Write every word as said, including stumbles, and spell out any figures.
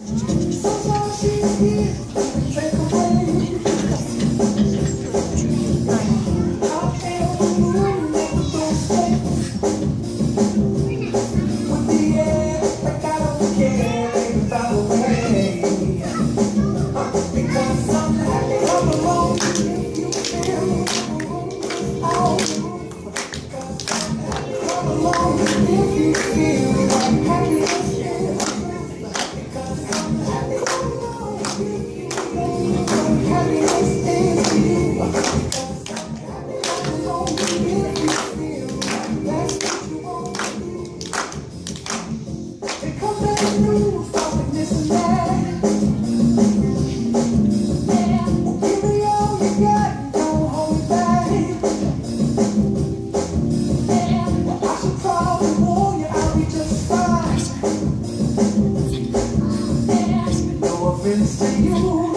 Sometimes she's here to take away. I can't move, never go straight. With the air, like I don't care, baby, by the way. Because I'm happy, I'm alone. If you feel I'll because I'm happy, I'm alone. If you feel like happiness is because I'm happy, I'm alone. If you feel like happiness is you because I'm happy, I'm alone. If you feel like that's what you want to do. It comes bad news, talking this and that. No offense to you.